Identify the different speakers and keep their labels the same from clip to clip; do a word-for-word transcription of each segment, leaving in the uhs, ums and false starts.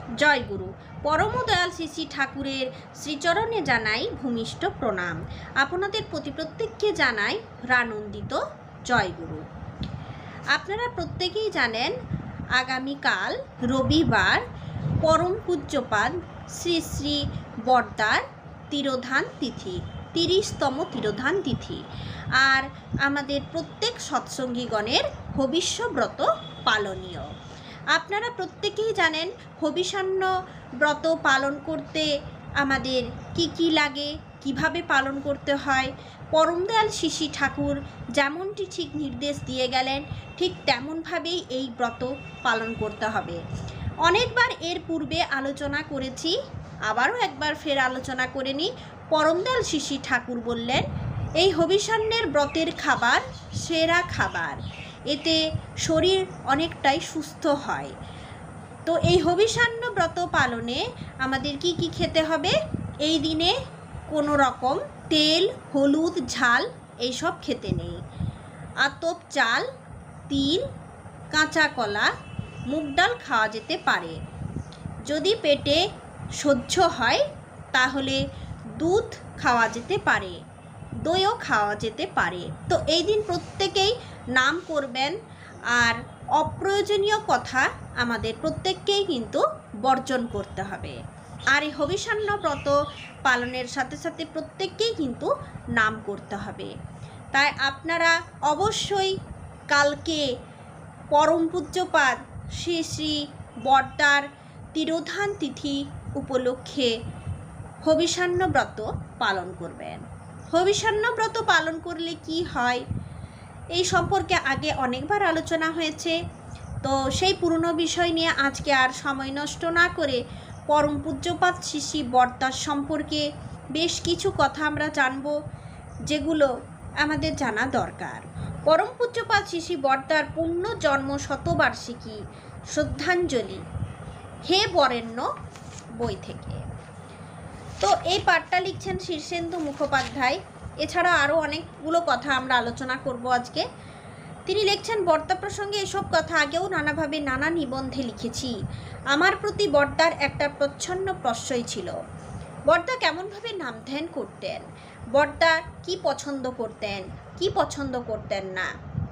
Speaker 1: জয় গুরু। পরম দয়াল শ্রী শ্রী ঠাকুরের শ্রীচরণে জানাই ভূমিষ্ঠ প্রণাম। আপনাদের প্রতি প্রত্যেককে জানাই প্রাণন্দিত জয় গুরু। আপনারা প্রত্যেকেই জানেন আগামীকাল রবিবার পরম পূজ্যপাদ শ্রী শ্রী বর্দার তিরোধান তিথি, তিরিশতম তিরোধান তিথি। আর আমাদের প্রত্যেক সৎসঙ্গীগণের হবিষ্যব্রত পালনীয়। আপনারা প্রত্যেকেই জানেন হবিষান্ন ব্রত পালন করতে আমাদের কি কি লাগে, কিভাবে পালন করতে হয়। পরমদয়াল শ্রী শ্রী ঠাকুর যেমনটি ঠিক নির্দেশ দিয়ে গেলেন, ঠিক তেমনভাবেই এই ব্রত পালন করতে হবে। অনেকবার এর পূর্বে আলোচনা করেছি, আবারও একবার ফের আলোচনা করে নিই। পরমদয়াল শ্রী শ্রী ঠাকুর বললেন, এই হবিষান্নের ব্রতের খাবার সেরা খাবার, এতে শরীর অনেকটাই সুস্থ হয়। তো এই হবিষান্ন ব্রত পালনে আমাদের কি কি খেতে হবে? এই দিনে কোনো রকম তেল, হলুদ, ঝাল এইসব খেতে নেই। আতপ চাল, তিল, কাঁচা কলা, মুগ ডাল খাওয়া যেতে পারে। যদি পেটে সহ্য হয় তাহলে দুধ খাওয়া যেতে পারে, দইও খাওয়া যেতে পারে। তো এই দিন প্রত্যেকেই নাম করবেন, আর অপ্রয়োজনীয় কথা আমাদের প্রত্যেককেই কিন্তু বর্জন করতে হবে। আর এই হবিষান্ন ব্রত পালনের সাথে সাথে প্রত্যেককেই কিন্তু নাম করতে হবে। তাই আপনারা অবশ্যই কালকে পরম পূজ্যপাদ শ্রী শ্রী বর্দার তিরোধান তিথি উপলক্ষে হবিষান্ন ব্রত পালন করবেন। হবিষান্ন ব্রত পালন করলে কি হয় এই সম্পর্কে আগে অনেকবার আলোচনা হয়েছে। তো সেই পুরনো বিষয় নিয়ে আজকে আর সময় নষ্ট না করে পরম পূজ্যপাদ শ্রী শ্রী বর্দার সম্পর্কে বেশ কিছু কথা আমরা জানব, যেগুলো আমাদের জানা দরকার। পরম পূজ্যপাদ শ্রী শ্রী বর্দার পূর্ণ জন্ম শতবার্ষিকী শ্রদ্ধাঞ্জলি হে বরেণ্য বই থেকে। তো এই পাঠটা লিখছেন শীর্ষেন্দু মুখোপাধ্যায়। এছাড়া আরও অনেকগুলো কথা আমরা আলোচনা করব আজকে। তিনি লিখছেন, বর্দা প্রসঙ্গে এসব কথা আগেও নানাভাবে নানা নিবন্ধে লিখেছি। আমার প্রতি বর্দার একটা প্রচ্ছন্ন প্রশ্রয় ছিল। বর্দা কেমনভাবে নাম ধ্যান করতেন, বর্দা কি পছন্দ করতেন, কি পছন্দ করতেন না,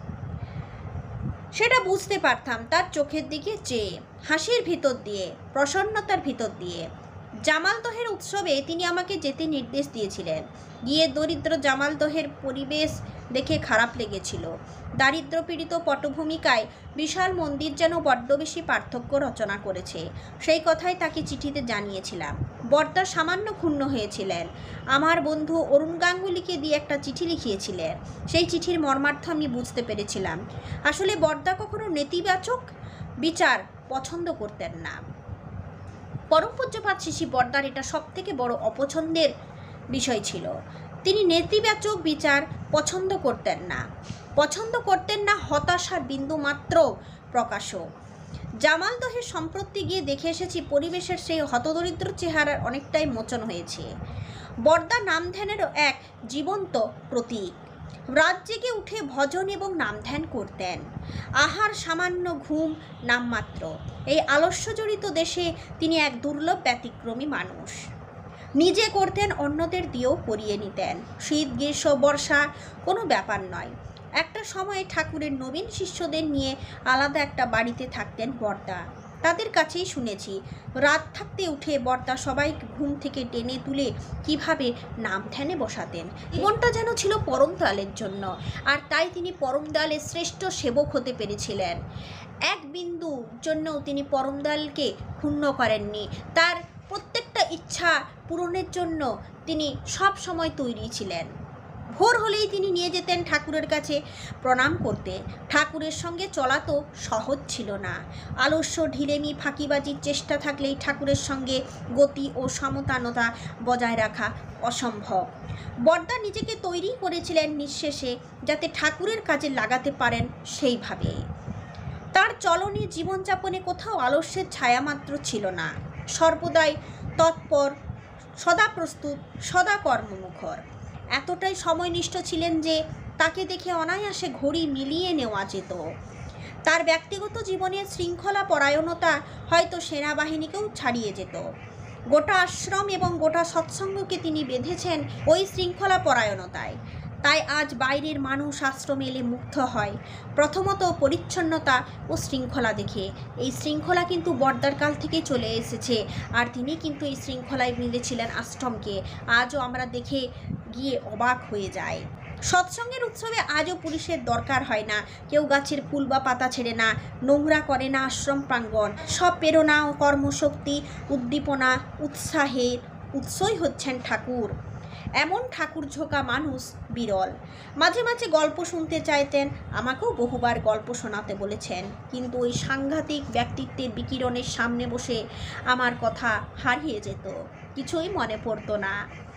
Speaker 1: সেটা বুঝতে পারতাম তার চোখের দিকে চেয়ে, হাসির ভিতর দিয়ে, প্রসন্নতার ভিতর দিয়ে। জামালদহের উৎসবে তিনি আমাকে যেতে নির্দেশ দিয়েছিলেন। গিয়ে দরিদ্র জামালদহের পরিবেশ দেখে খারাপ লেগেছিল। দারিদ্র পীড়িত পটভূমিকায় বিশাল মন্দির যেন বড্ড বেশি পার্থক্য রচনা করেছে, সেই কথাই তাকে চিঠিতে জানিয়েছিলাম। বর্দা সামান্য ক্ষুণ্ণ হয়েছিলেন। আমার বন্ধু অরুণ গাঙ্গুলিকে দিয়ে একটা চিঠি লিখিয়েছিলেন। সেই চিঠির মর্মার্থ আমি বুঝতে পেরেছিলাম। আসলে বর্দা কখনো নেতিবাচক বিচার পছন্দ করতেন না। পরম পূজ্যপাদ শ্রী শ্রী বর্দার এটা সব থেকে বড় অপছন্দের বিষয় ছিল। তিনি নেতিবাচক বিচার পছন্দ করতেন না, পছন্দ করতেন না হতাশার বিন্দু মাত্র প্রকাশও। জামালদহের সম্প্রতি গিয়ে দেখে এসেছি, পরিবেশের সেই হতদরিদ্র চেহারার অনেকটাই মোচন হয়েছে। বর্দা নাম ধ্যানেরও এক জীবন্ত প্রতীক। রাত জেগে উঠে ভজন এবং নাম ধ্যান করতেন। আহার, সামান্য ঘুম নামমাত্র। এই আলস্যজড়িত দেশে তিনি এক দুর্লভ ব্যতিক্রমী মানুষ। নিজে করতেন, অন্যদের দিয়েও করিয়ে নিতেন। শীত, গ্রীষ্ম, বর্ষা কোনো ব্যাপার নয়। একটা সময়ে ঠাকুরের নবীন শিষ্যদের নিয়ে আলাদা একটা বাড়িতে থাকতেন বর্দা। তাদের কাছেই শুনেছি রাত থাকতে উঠে বর্দা সবাই ঘুম থেকে টেনে তুলে কিভাবে নাম ধ্যানে বসাতেন। জীবনটা যেন ছিল পরম দয়ালের জন্য, আর তাই তিনি পরম দয়ালের শ্রেষ্ঠ সেবক হতে পেরেছিলেন। এক বিন্দুর জন্যও তিনি পরম দয়ালকে ক্ষুণ্ণ করেননি। তার প্রত্যেকটা ইচ্ছা পূরণের জন্য তিনি সব সময় তৈরি ছিলেন। ভোর হলেই তিনি নিয়ে যেতেন ঠাকুরের কাছে প্রণাম করতে। ঠাকুরের সঙ্গে চলা তো সহজ ছিল না। আলস্য, ঢিলেমি, ফাঁকিবাজির চেষ্টা থাকলেই ঠাকুরের সঙ্গে গতি ও সমতানতা বজায় রাখা অসম্ভব। বর্দা নিজেকে তৈরি করেছিলেন নিঃশেষে, যাতে ঠাকুরের কাজে লাগাতে পারেন সেইভাবে। তার চলনে, জীবনযাপনে কোথাও আলস্যের ছায়ামাত্র ছিল না। সর্বদাই তৎপর, সদা প্রস্তুত, সদা কর্মমুখর। এতটাই সময়নিষ্ঠ ছিলেন যে তাকে দেখে অনায়াসে ঘড়ি মিলিয়ে নেওয়া যেত। তার ব্যক্তিগত জীবনের শৃঙ্খলা পরায়ণতা হয়তো সেনাবাহিনীকেও ছাড়িয়ে যেত। গোটা আশ্রম এবং গোটা সৎসঙ্গকে তিনি বেঁধেছেন ওই শৃঙ্খলা পরায়ণতায়। তাই আজ বাইরের মানুষ আশ্রমে এলে মুগ্ধ হয় প্রথমত পরিচ্ছন্নতা ও শৃঙ্খলা দেখে। এই শৃঙ্খলা কিন্তু বর্দার কাল থেকেই চলে এসেছে, আর তিনি কিন্তু এই শৃঙ্খলায় বেঁধেছিলেন আশ্রমকে। আজও আমরা দেখে গিয়ে অবাক হয়ে যাই। সৎসঙ্গের উৎসবে আজও পুলিশের দরকার হয় না, কেউ গাছের ফুল বা পাতা ছেড়ে না, নোংরা করে না আশ্রম প্রাঙ্গণ। সব প্রেরণা ও কর্মশক্তি, উদ্দীপনা, উৎসাহের উৎসই হচ্ছেন ঠাকুর। এমন ঠাকুর ঝোঁকা মানুষ বিরল। মাঝে মাঝে গল্প শুনতে চাইতেন, আমাকেও বহুবার গল্প শোনাতে বলেছেন, কিন্তু ওই সাংঘাতিক ব্যক্তিত্বের বিকিরণের সামনে বসে আমার কথা হারিয়ে যেত, কিছুই মনে পড়তো না।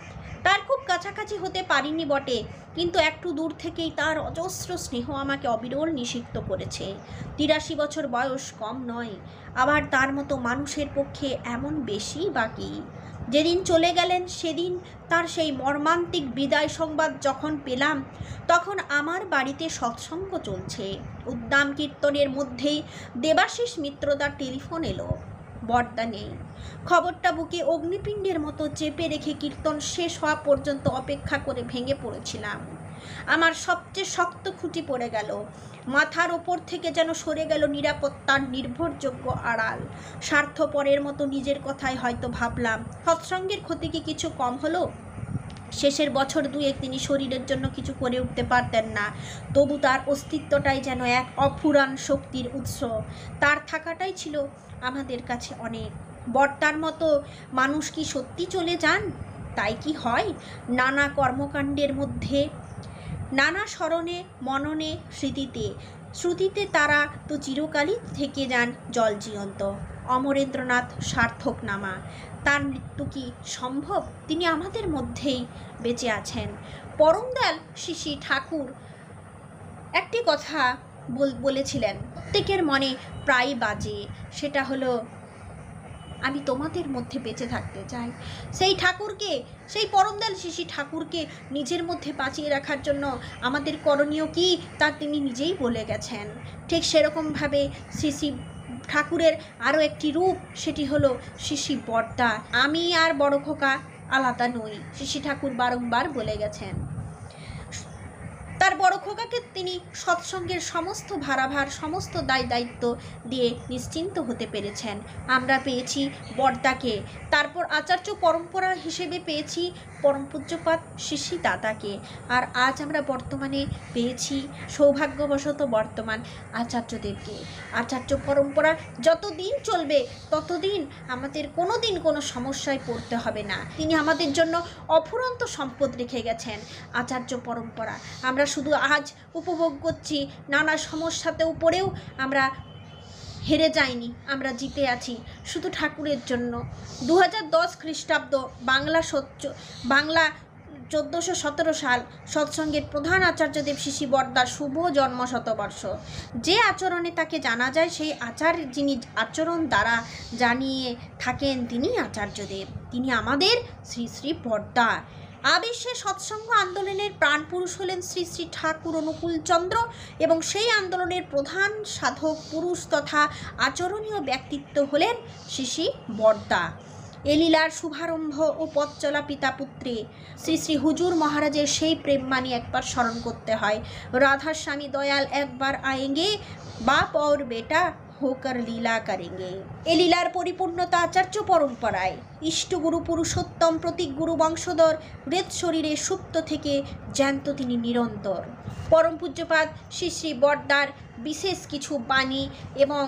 Speaker 1: তার খুব কাছাকাছি হতে পারিনি বটে, কিন্তু একটু দূর থেকেই তার অজস্র স্নেহ আমাকে অবিরল নিষিক্ত করেছে। তিরাশি বছর বয়স কম নয়, আবার তার মতো মানুষের পক্ষে এমন বেশি বাকি। যেদিন চলে গেলেন সেদিন তার সেই মর্মান্তিক বিদায় সংবাদ যখন পেলাম, তখন আমার বাড়িতে সৎসঙ্গ চলছে। উদ্দাম কীর্তনের মধ্যেই দেবাশিস মিত্রদার টেলিফোন এলো, বর্দা নেই। খবরটা বুকে অগ্নিপিণ্ডের মতো চেপে রেখে কীর্তন শেষ হওয়া পর্যন্ত অপেক্ষা করে ভেঙে পড়েছিলাম। আমার সবচেয়ে শক্ত খুঁটি পড়ে গেল। মাথার ওপর থেকে যেন সরে গেল নিরাপত্তার নির্ভরযোগ্য আড়াল। স্বার্থপরের মতো নিজের কথাই হয়তো ভাবলাম, সৎসঙ্গের ক্ষতি কি কিছু কম হলো? শেষের বছর দুয়েক তিনি শরীরের জন্য কিছু করে উঠতে পারতেন না, তবু তার অস্তিত্বটাই যেন এক অফুরান শক্তির উৎস। তার থাকাটাই ছিল আমাদের কাছে অনেক। বর্তার মতো মানুষ কি সত্যি চলে যান? তাই কি হয়? নানা কর্মকাণ্ডের মধ্যে, নানা স্মরণে, মননে, স্মৃতিতে শ্রুতিতে তারা তো চিরকালই থেকে যান জলজীবন্ত। অমরেন্দ্রনাথ সার্থক নামা, তার মৃত্যু কি সম্ভব? তিনি আমাদের মধ্যেই বেঁচে আছেন। পরমদয়াল শ্রী শ্রী ঠাকুর একটি কথা বলেছিলেন, প্রত্যেকের মনে প্রায় বাজে, সেটা হলো আমি তোমাদের মধ্যে বেঁচে থাকতে চাই। সেই ঠাকুরকে, সেই পরমদয়াল শ্রী শ্রী ঠাকুরকে নিজের মধ্যে বাঁচিয়ে রাখার জন্য আমাদের করণীয় কি, তা তিনি নিজেই বলে গেছেন। ঠিক সেরকমভাবে শ্রী শ্রী ঠাকুরের আরও একটি রূপ, সেটি হলো শ্রী শ্রী বর্দা। আমি আর বড় খোকা আলাদা নই, শ্রী শ্রী ঠাকুর বারংবার বলে গেছেন। তার বড় খোকাকে তিনি সৎসঙ্গের সমস্ত ভারাভার, সমস্ত দায় দায়িত্ব দিয়ে নিশ্চিন্ত হতে পেরেছেন। আমরা পেয়েছি বর্দাকে, তারপর আচার্য পরম্পরা হিসেবে পেয়েছি পরম পূজ্যপাদ শ্রী শ্রী দাদাকে, আর আজ আমরা বর্তমানে পেয়েছি সৌভাগ্যবশত বর্তমান আচার্যদেবকে। আচার্য পরম্পরা যতদিন চলবে ততদিন আমাদের কোনো দিন কোনো সমস্যায় পড়তে হবে না। তিনি আমাদের জন্য অফুরন্ত সম্পদ রেখে গেছেন আচার্য পরম্পরা। আমরা শুধু আজ উপভোগ করছি, নানা সমস্যাতেও পড়েও আমরা হেরে যাইনি, আমরা জিতে আছি শুধু ঠাকুরের জন্য। দু হাজার দশ খ্রিস্টাব্দ বাংলা সচ্চ বাংলা চোদ্দোশো সতেরো সাল সৎসঙ্গের প্রধান আচার্যদেব শ্রী শ্রী বর্দার শুভ জন্ম শতবর্ষ। যে আচরণে তাকে জানা যায়, সেই আচার যিনি আচরণ দ্বারা জানিয়ে থাকেন, তিনি আচার্যদেব, তিনি আমাদের শ্রী শ্রী বর্দা। আবিশ্বে সৎসঙ্গ আন্দোলনের প্রাণপুরুষ হলেন শ্রী শ্রী ঠাকুর অনুকূলচন্দ্র, এবং সেই আন্দোলনের প্রধান সাধক পুরুষ তথা আচরণীয় ব্যক্তিত্ব হলেন শ্রী শ্রী বর্দা। এ লীলার শুভারম্ভ ও পথ চলা পিতা পুত্রে শ্রী শ্রী হুজুর মহারাজের সেই প্রেমবাণী একবার স্মরণ করতে হয়, রাধা স্বামী দয়াল একবার আয়েঙ্গে, বাপ और বেটা হোকর লীলা করেঙ্গে। এ লীলার পরিপূর্ণতা আচার্য পরম্পরায়। ইষ্টগুরু পুরুষোত্তম প্রতীক গুরু বংশধর হৃদ শরীরে সুপ্ত থেকে জ্যান্ত তিনি নিরন্তর। পরম পূজ্যপাদ শ্রী শ্রী বর্দার বিশেষ কিছু বাণী এবং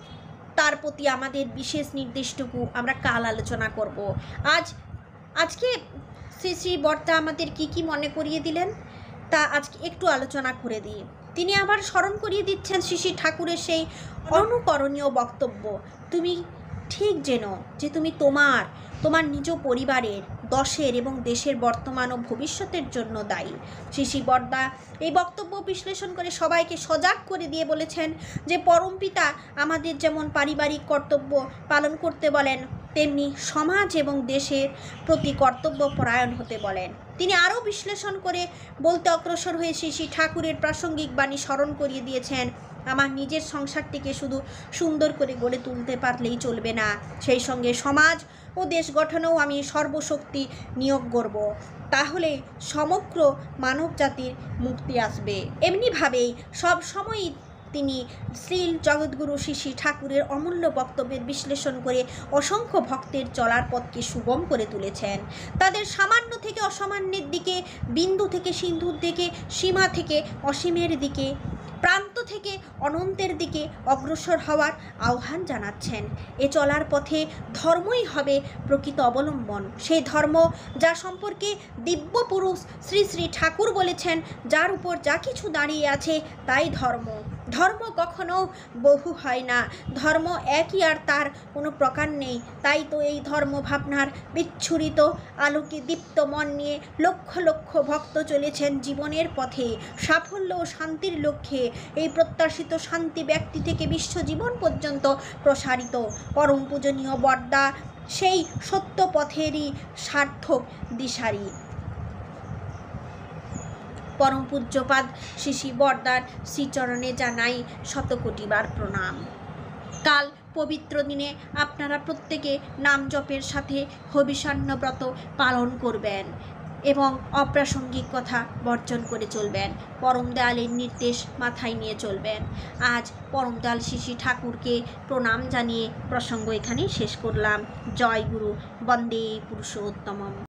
Speaker 1: তার প্রতি আমাদের বিশেষ নির্দেশটুকু আমরা কাল আলোচনা করব। আজ আজকে শ্রী শ্রী বর্দা আমাদের কি কি মনে করিয়ে দিলেন, তা আজকে একটু আলোচনা করে দিই। তিনি আবার স্মরণ করিয়ে দিচ্ছেন শ্রী শ্রী ঠাকুরের সেই অনুকরণীয় বক্তব্য, তুমি ঠিক জেনো যে তুমি তোমার তোমার নিজ পরিবারের, দশের এবং দেশের বর্তমান ও ভবিষ্যতের জন্য দায়ী। শ্রী শ্রী বর্দা এই বক্তব্য বিশ্লেষণ করে সবাইকে সজাগ করে দিয়ে বলেছেন যে পরমপিতা আমাদের যেমন পারিবারিক কর্তব্য পালন করতে বলেন, তেমনি সমাজ এবং দেশের প্রতি কর্তব্য পরায়ণ হতে বলেন। তিনি আরও বিশ্লেষণ করে বলতে অগ্রসর হয়ে শ্রী শ্রী ঠাকুরের প্রাসঙ্গিক বাণী স্মরণ করিয়ে দিয়েছেন। আমার নিজের সংসারটিকে শুধু সুন্দর করে গড়ে তুলতে পারলেই চলবে না, সেই সঙ্গে সমাজ ও দেশ গঠনেও আমি সর্বশক্তি নিয়োগ করব, তাহলে সমগ্র মানব জাতির মুক্তি আসবে। এমনিভাবেই সব সময়ই তিনি শ্রী জগৎগুরু শ্রী শ্রী ঠাকুরের অমূল্য বক্তব্যের বিশ্লেষণ করে অসংখ্য ভক্তের চলার পথকে সুগম করে তুলেছেন। তাদের সামান্য থেকে অসামান্যের দিকে, বিন্দু থেকে সিন্ধুর দিকে, সীমা থেকে অসীমের দিকে, প্রান্ত থেকে অনন্তের দিকে অগ্রসর হওয়ার আহ্বান জানাচ্ছেন। এ চলার পথে ধর্মই হবে প্রকৃত অবলম্বন, সেই ধর্ম যা সম্পর্কে দিব্য পুরুষ শ্রী শ্রী ঠাকুর বলেছেন, যার উপর যা কিছু দাঁড়িয়ে আছে তাই ধর্ম। ধর্ম কখনো বহু হয় না, ধর্ম একই আর তার কোনো প্রকার নেই। তাই তো এই ধর্ম ভাবনার বিচ্ছুরিত আলোকে দীপ্ত মন নিয়ে লক্ষ লক্ষ ভক্ত চলেছেন জীবনের পথে সাফল্য ও শান্তির লক্ষ্যে। এই প্রত্যাশিত শান্তি ব্যক্তি থেকে বিশ্বজীবন পর্যন্ত প্রসারিত। পরম পূজনীয় বরদা সেই সত্য পথেরই সার্থক দিশারি। পরম পূজ্যপাদ শ্রী শ্রী বরদার শ্রীচরণে জানাই শতকোটিবার প্রণাম। কাল পবিত্র দিনে আপনারা প্রত্যেকে নাম জপের সাথে হবিষান্ন ব্রত পালন করবেন এবং অপ্রাসঙ্গিক কথা বর্জন করে চলবেন। পরম দয়ালের নির্দেশ মাথায় নিয়ে চলবেন। আজ পরম দয়াল শ্রী শ্রী ঠাকুরকে প্রণাম জানিয়ে প্রসঙ্গ এখানেই শেষ করলাম। জয় গুরু, বন্দে পুরুষোত্তমম।